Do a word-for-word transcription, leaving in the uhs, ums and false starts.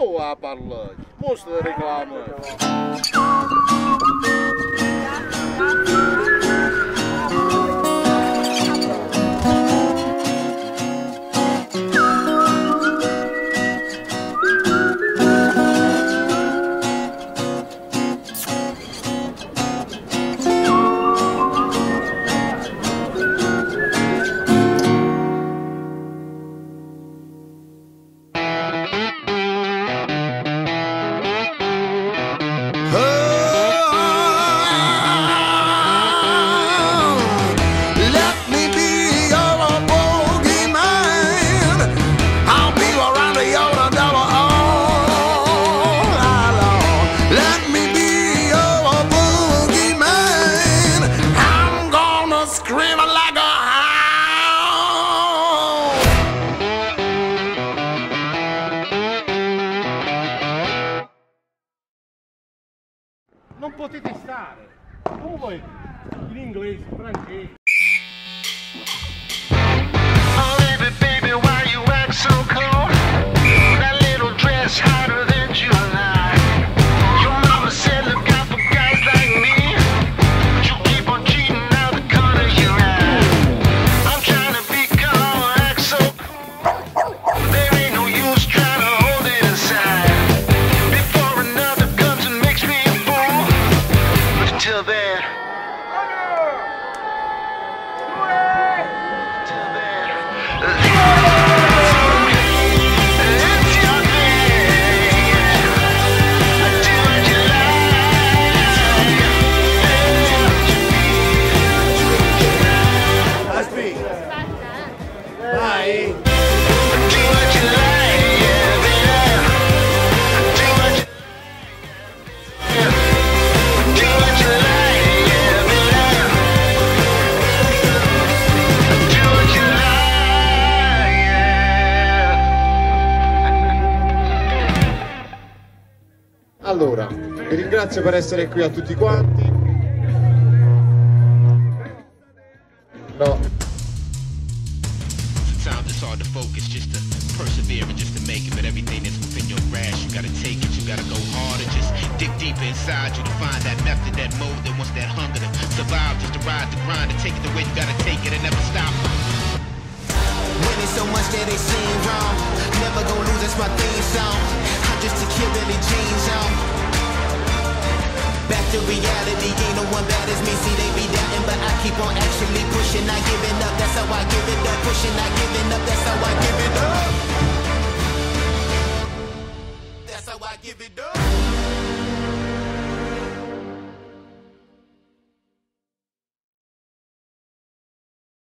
Oh, a parlare, mostra le reclame. Non potete stare, come vuoi, in inglese, in francese. Oh baby, baby, why you act so cold? That little dress hotter than July. Your mama said look out for guys like me, but you keep on cheating out the corner of your eye. I'm trying to be calm, act so cool. There ain't no use trying to hold it inside. Before another comes and makes me a fool. But until then, allora, vi ringrazio per essere qui a tutti quanti. No. Sometimes it's hard to focus, just to persevere and just to make it, but everything that's within your grasp, you gotta take it, you gotta go harder, just dig deeper inside you to find that method, that mode that wants that hunger to survive, just to ride the grind, to take it the way you gotta take it and never stop. Winning so much that they seem wrong. Never gonna lose, that's my theme song. I'm just a kid, really jeans on. Back to reality, ain't no one bad as me. See, they be doubting, but I keep on actually pushing, not giving up. That's how I give it up. Pushing, not giving up. That's how I give it up. That's how I give it up.